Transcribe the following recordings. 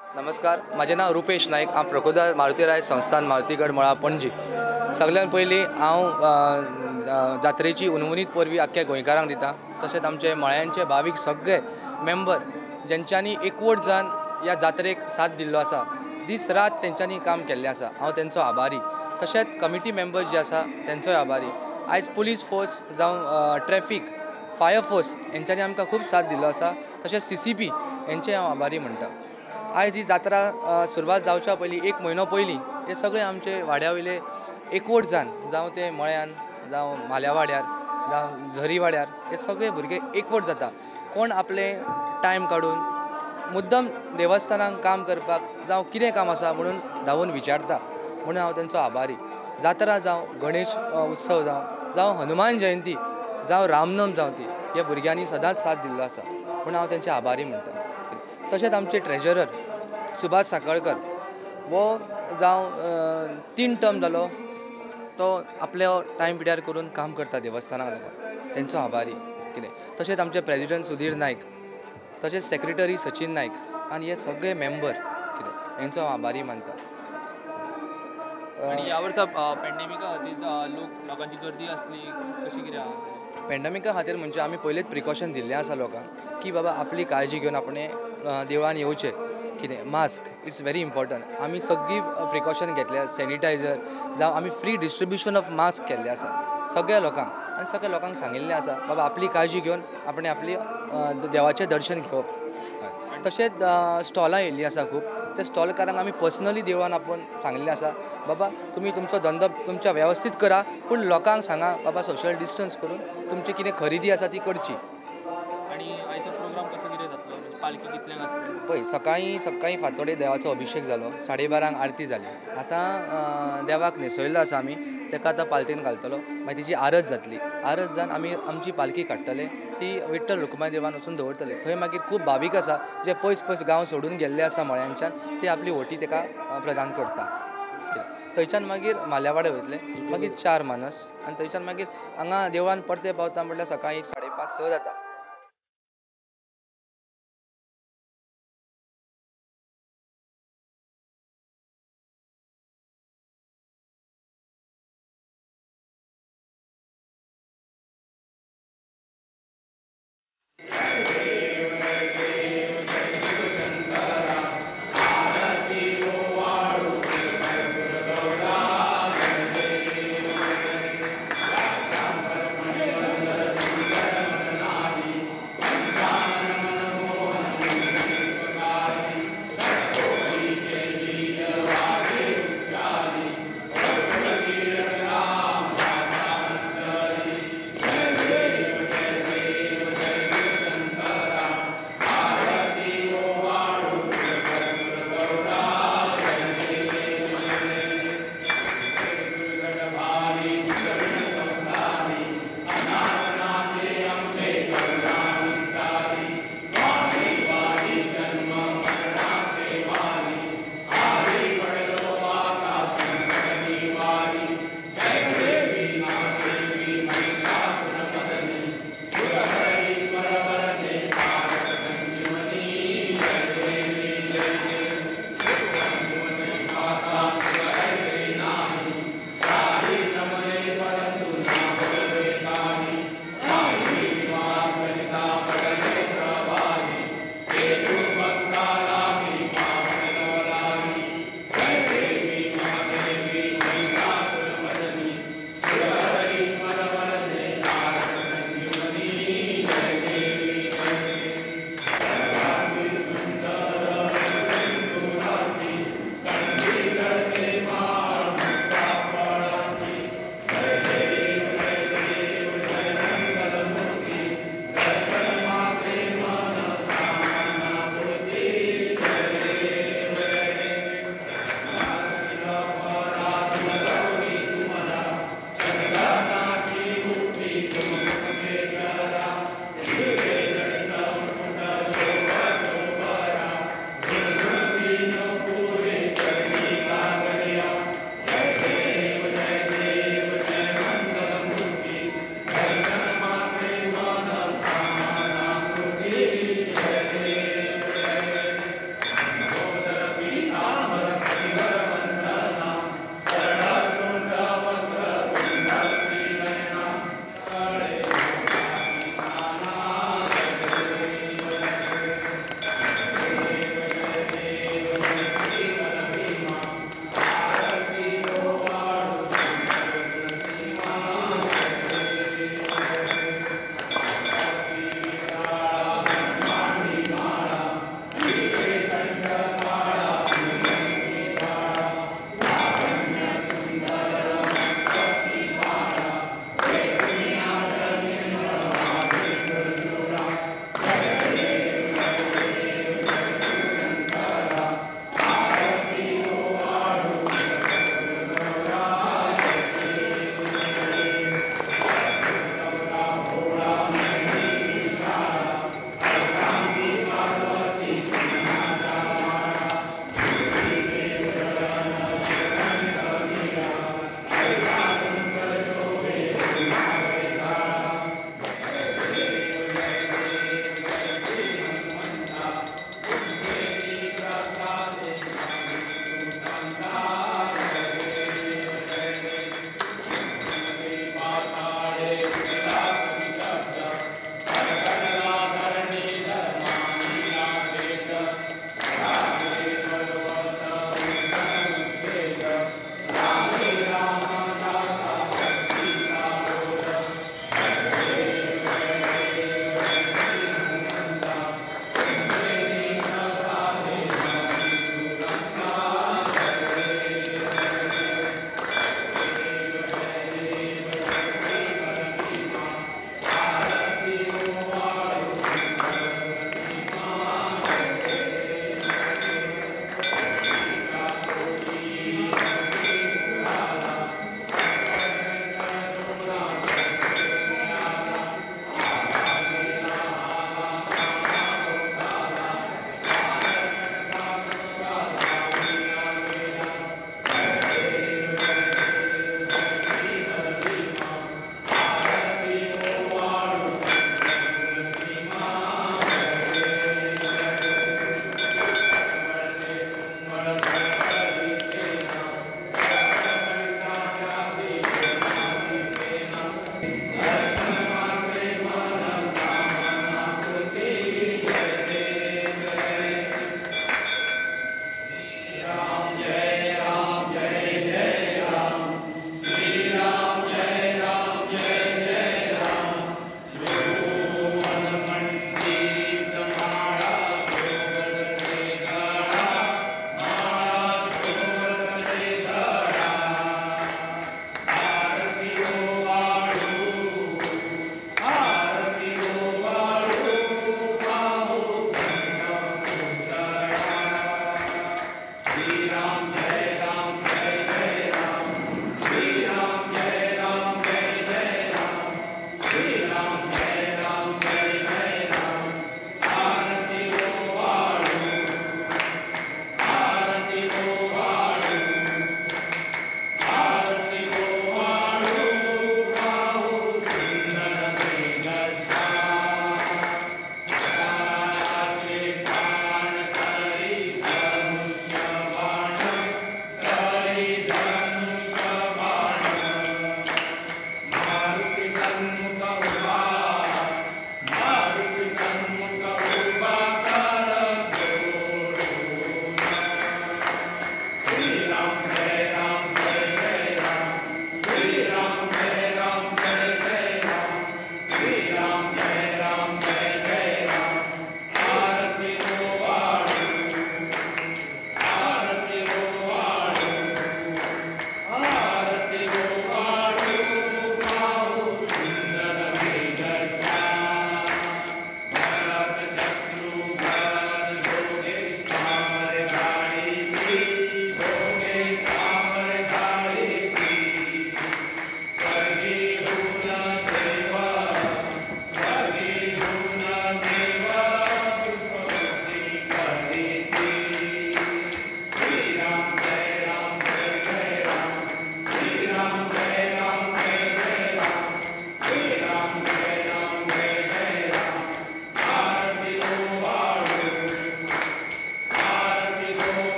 नमस्कार, माझे नाव रुपेश नाईक. हांव प्रकोदार मारुतीराय संस्थान मारुतीगड मळा पणजी. सगळ्यात पयलीं हांव जात्रेची उनवणीत परबीं आख्ख्या गोंयकारांक दिता. तशेंच आमचे मळ्यांचे भावीक सगळे मेंबर जेंच्यांनी एकवट जावन ह्या जात्रेक साथ दिल्लो आसा, दीस रात तेंच्यांनी काम केल्लें आसा, हांव तेंचो आभारी. तशेंच कमिटी मेंबर्स जे आसा तेंचोय आभारी. आयज पुलीस फोर्स जावं ट्रॅफिक, फायर फोर्स हेंच्यांनी आमकां खूब साथ दिल्लो आसा. तशेंच CCP हेंचेय हांव आभारी म्हणटा. आयज ही जात्रा सुरवात जावच्या पयलीं 1 म्हयनो पयलीं हे सगळे आमचे वाड्या वयले एकवट जावन, जावं ते मळ्यान, जावं माल्या वाड्यार, जावं झरी वाड्यार, हे सगळे भुरगे एकवट जाता. कोण आपले टायम काडून मुद्दम देवस्थानांत काम करपाक जावं कितें काम आसा म्हणून धांवून विचारता, म्हणून हांव तेंचो आभारी. जात्रा जावं गणेश उत्सव जावं हनुमान जयंती जावं रामनम जावं ती, ह्या भुरग्यांनी सदांच साथ दिल्लो आसा, म्हणून हांव तेंचे आभारी म्हणटा. तशेंच आमचे ट्रेजरर सुभाष साखळकर वो जावं 3 टर्म जालो तो आपलो टायम पिड्यार करून काम करता देवस्थानाक लागून, तेंचो आभारी कितें. तशेंच आमचे प्रेजिडेंट सुधीर नायक, तशेंच सेक्रेटरी सचिन नायक आनी हे सगळे मेंबर कितें हेंचो हांव आभारी मानता. आणि ह्या वर्सा पॅन्डेमिका खातीर लोकांची गर्दी आसली कशी कितें आहा? पॅन्डेमिका खातीर म्हणजे आमी पयलेच प्रिकॉशन दिल्लें आसा लोकांक की बाबा आपली काळजी घेवन आपणें देवळान येवचें कितें. Mask it's very important. आमी सगळी प्रिकॉशन घेतल्या. सॅनिटायझर जावं आमी फ्री डिस्ट्रिब्युशन ऑफ मास्क केल्लें आसा सगळ्या लोकांक. आनी सगळ्या लोकांक सांगिल्लें आसा बाबा आपली काळजी घेवन आपणें आपली देवाचें दर्शन घेवप. तशेंच स्टॉलां येयल्लीं आसा खूब. त्या स्टॉलकारांक आमी पर्सनली देवळान आपोवन सांगिल्लें आसा बाबा तुमी तुमचो धंदो तुमच्या वेवस्थीत करा, पूण लोकांक सांगा बाबा सोशल डिस्टन्स करून तुमची कितें खरेदी आसा ती करची. आणि आयचो प्रोग्राम कसो कितें जातलो? म्हणजे पालखी कितल्यांक आसतली? पळय सकाळीं फांतोडेर देवाचो अभिशेक जालो, 12:30 आरती जाली. आतां देवाक न्हेसयल्लो आसा आमी, ताका आतां पालतेन घालतलो, मागीर तिची आरत जातली. आरत जावन आमी आमची पालखी काडटले, ती विठ्ठल रुक्माई देवान वचून दवरतले. थंय मागीर खूब भावीक आसा जे पयस पयस गांव सोडून गेल्ले आसा मळ्यांच्यान, ती आपली ओटी ताका प्रदान करता. थंयच्यान मागीर माल्या वाड्यार वयतले, मागीर 4 मानस, आनी थंयच्यान मागीर हांगा देवळान परते पावता म्हणल्यार सकाळीं 5:30-6 जाता.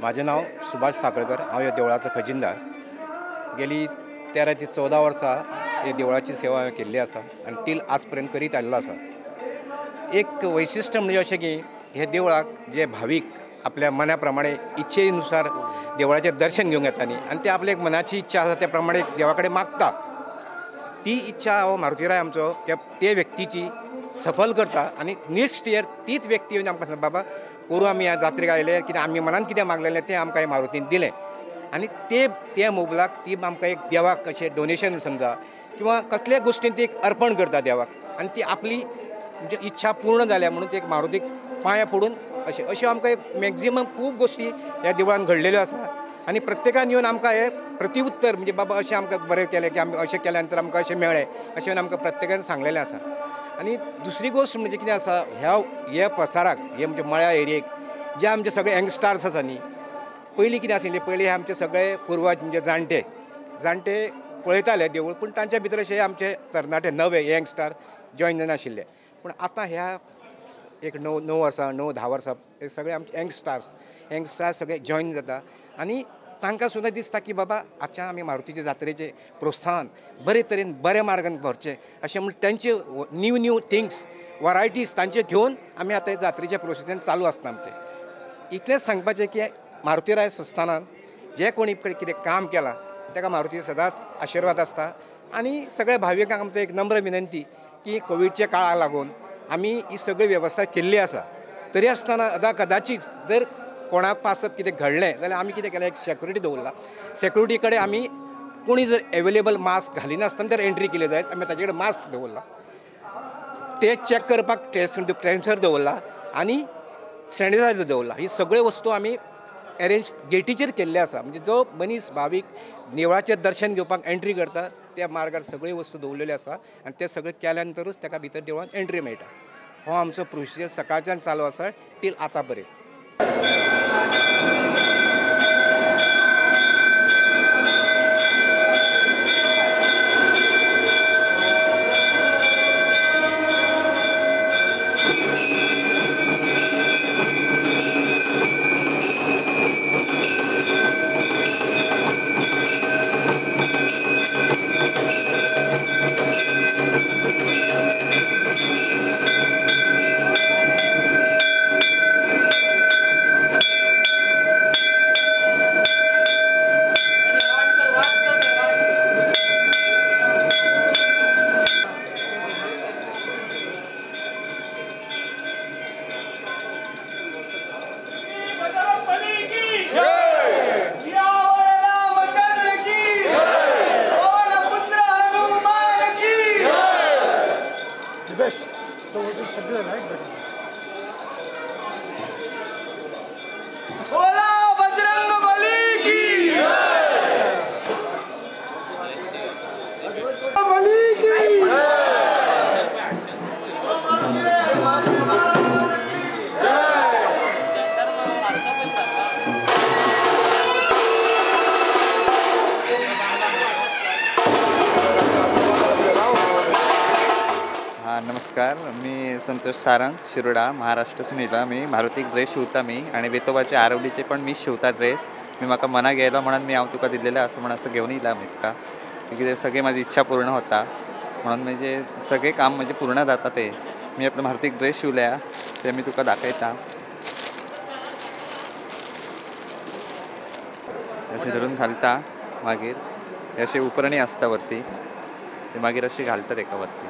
माझे नाव सुभाष साखळकर, हांव ह्या देवळाचो खजिनदार. गेली 13 ते 14 वर्सां हे देवळाची सेवा हांवें केल्ली आसा आनी टील आज पर्यंत करीत आयिल्लो आसा. एक वैशिश्ट्य म्हणजे अशें की हे देवळाक जे भावीक आपल्या मना प्रमाणे इच्छेनुसार देवळाचें दर्शन घेवंक येता न्ही, आनी ते आपल्या एक मनाची इच्छा आसा त्या प्रमाणे देवा कडेन मागता. ती इच्छा हो मारुतीराय आमचो ते व्यक्तीची सफल करता आनी नेक्स्ट इयर तीच व्यक्ती येवन आमकां सांगता, बाबा पोरू आमी ह्या जात्रेक आयले, कितें आमी मनान कितें मागलेलें तें आमकां मारुतीन दिलें. आनी ते मोबलाक ती आमकां एक देवाक अशें डोनेशन समजा किंवा कसल्याय गोश्टीन ती एक अर्पण करता देवाक, आनी ती आपली म्हणजे इच्छा पूर्ण जाल्या म्हणून ती एक मारुतीक पांयां पडून अश्यो आमकां एक मॅक्झिमम खूब गोश्टी ह्या देवळान घडलेल्यो आसा. आनी प्रत्येकान येवन आमकां हे प्रतिउत्तर म्हणजे बाबा अशें आमकां बरें केलें की आमी अशें केल्या नंतर आमकां अशें मेळ्ळें अशें आमकां प्रत्येकान सांगलेलें आसा. आनी दुसरी गोश्ट म्हणजे कितें आसा, ह्या पसाराक हे म्हणजे मळ्या एरियेक जे आमचे सगळे यंगस्टार्स आसा न्ही, पयलीं कितें आशिल्लें, पयलीं हे आमचे सगळे पुर्वज म्हणजे जाणटे पळयताले देवूळ, पूण तांच्या भितर अशे आमचे तरणाटे नवे यंगस्टार जॉयन जानाशिल्ले. पूण आतां ह्या एक 9 वर्सां 9-10 वर्सां हे सगळे आमचे यंगस्टार्स सगळे जॉयन जाता आनी तांकां सुद्दां दिसता की बाबा आजच्या आमी मारुतीचे जात्रेचे प्रोत्साहन बरे तरेन बऱ्या मार्गान व्हरचें अशें म्हण तांचे न्यू थिंग्स वरायटीज तांचे घेवन आमी आतां जात्रेचें प्रोसेसन चालू आसता आमचें. इतलेंच सांगपाचें की मारुतीराय संस्थानान जे कोणी कितें काम केलां ताका मारुती सदांच आशिर्वाद आसता. आनी सगळ्या भाविकांक आमचो एक नम्र विनंती की कोविडच्या काळाक लागून आमी ही सगळी वेवस्था केल्ली आसा, तरी आसतना कदाचीत जर कोणाक पासत कितें घडलें जाल्यार आमी कितें केलें, एक सेक्युरिटी दवरला. सेक्युरिटी कडेन आमी कोणी जर एवेलेबल मास्क घालिनासतना जर एंट्री केली जायत आमी ताचे कडेन मास्क दवरला. ते चॅक करपाक ट्रेन्सर दवरला आनी सॅनिटायझर दवरला. ही सगळ्यो वस्तू आमी अरेंज गेटीचेर केल्ले आसा. म्हणजे जो मनीस भावीक देवळाचें दर्शन घेवपाक एंट्री करता त्या मार्गार सगळ्यो वस्तू दवरलेल्यो आसा आनी ते सगळे केल्या नंतरूच ताका भितर देवळान एंट्री मेळटा. हो आमचो प्रोसिजर सकाळच्यान चालू आसा टील आतां पर्यंत. नमस्कार, मी संतोष सारंग शिरोडा महाराष्ट्रासून येयला. मी मारुतीक ड्रेस शिवता मी आणि बेतोबाचे आरवलीचे पण मी शिवता ड्रेस. मी म्हाका मना घ्यायला म्हणून मी तुका दिलेले असं म्हणून असं घेऊन येयला मी तुका, कितें सगळी माझी इच्छा पूर्ण होता म्हणून म्हणजे सगळे काम म्हणजे पूर्ण जाता. ते मी आपलं मारुतीक ड्रेस शिवल्या ते मी तुका दाखयता. असे धरून घालता, मागीर असे उपरणी असता वरती, ते मागीर अशी घालतात एका वरती.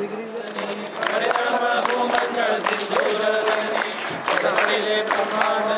आगे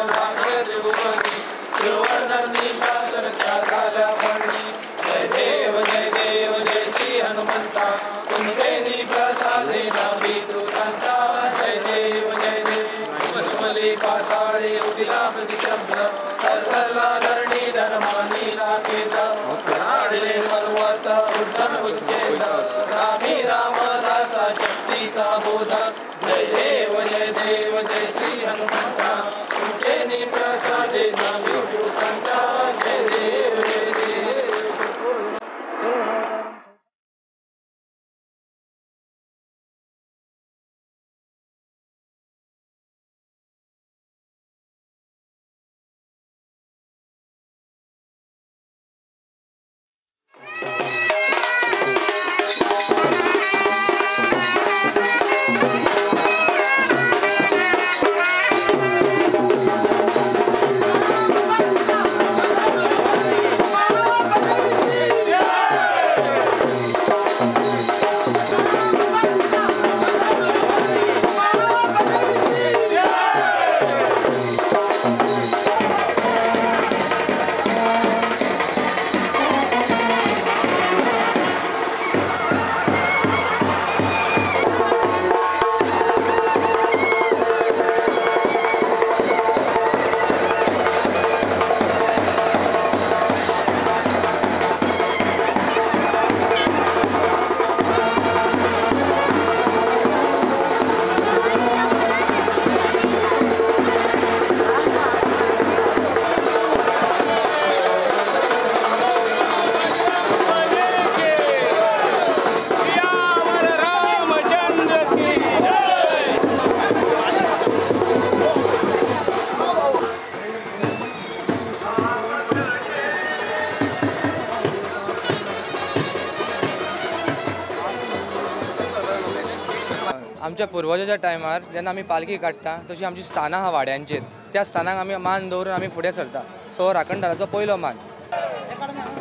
आमच्या पुर्वजाच्या टायमार जेन्ना आमी पालखी काडटा तशी आमची स्थानां आहा वाड्यांचेर त्या स्थानाक आमी मान दवरून आमी फुडें सरता. सो हो राखणदाराचो पयलो मान.